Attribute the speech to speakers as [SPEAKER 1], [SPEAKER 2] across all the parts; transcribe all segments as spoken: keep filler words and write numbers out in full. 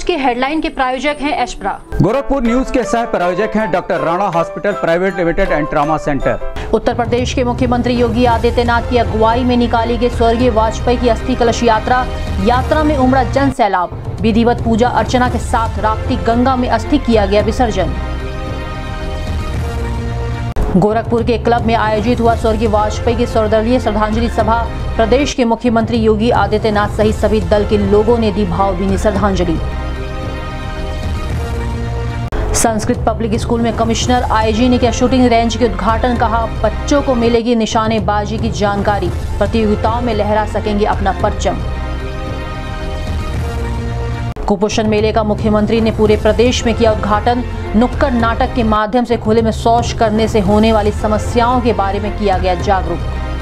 [SPEAKER 1] की हेडलाइन के प्रायोजक हैं एशप्रा।
[SPEAKER 2] गोरखपुर न्यूज के सह प्रायोजक हैं doctor Rana hospital private limited and trauma centre.
[SPEAKER 1] Uttar Pradesh के मुख्यमंत्री योगी आदित्यनाथ की अगुवाई में निकाली गई स्वर्गीय वाजपेयी की अस्थि कलश यात्रा। यात्रा में उमड़ा जन सैलाब। विधिवत पूजा अर्चना के साथ राप्ती गंगा में अस्थि किया गया विसर्जन। गोरखपुर के क्लब में आयोजित हुआ स्वर्गीय वाजपेयी की सर्वदलीय श्रद्धांजलि सभा। प्रदेश के मुख्यमंत्री योगी आदित्यनाथ सहित सभी दल के लोगों ने दी भावभीनी श्रद्धांजलि। संस्कृत पब्लिक स्कूल में कमिश्नर आईजी ने किया शूटिंग रेंज के उद्घाटन। कहा, बच्चों को मिलेगी निशानेबाजी की जानकारी, प्रतियोगिताओं में लहरा सकेंगे अपना परचम। कुपोषण मेले का मुख्यमंत्री ने पूरे प्रदेश में किया उद्घाटन। नुक्कड़ नाटक के माध्यम से खुले में शौच करने से होने वाली समस्याओं के बारे में किया गया जागरूक।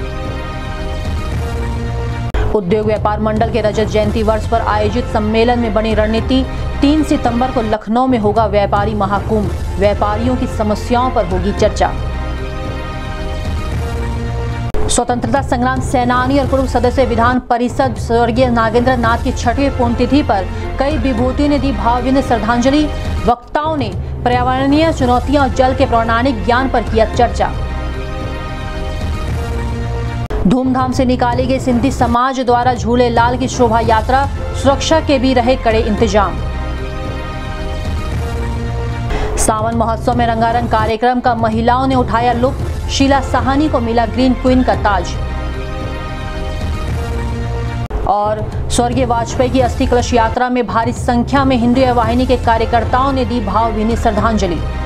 [SPEAKER 1] उद्योग व्यापार मंडल के रजत जयंती वर्ष पर आयोजित सम्मेलन में बनी रणनीति। तीन सितंबर को लखनऊ में होगा व्यापारी महाकुंभ। व्यापारियों की समस्याओं पर होगी चर्चा। स्वतंत्रता संग्राम सेनानी और पूर्व सदस्य विधान परिषद स्वर्गीय नागेंद्र नाथ की छठवीं पुण्यतिथि पर कई विभूतियों ने दी भावभीनी श्रद्धांजलि। वक्ताओं ने पर्यावरणीय चुनौतियां और जल के पौराणिक ज्ञान पर किया चर्चा। धूमधाम से निकाली गई सिंधी समाज द्वारा झूले लाल की शोभा यात्रा। सुरक्षा के भी रहे कड़े इंतजाम। सावन महोत्सव में रंगारंग कार्यक्रम का महिलाओं ने उठाया लुत्फ। शीला साहनी को मिला ग्रीन क्वीन का ताज। और स्वर्गीय वाजपेयी की अस्थि कलश यात्रा में भारी संख्या में हिंदू वाहिनी के कार्यकर्ताओं ने दी भावभीनी श्रद्धांजलि।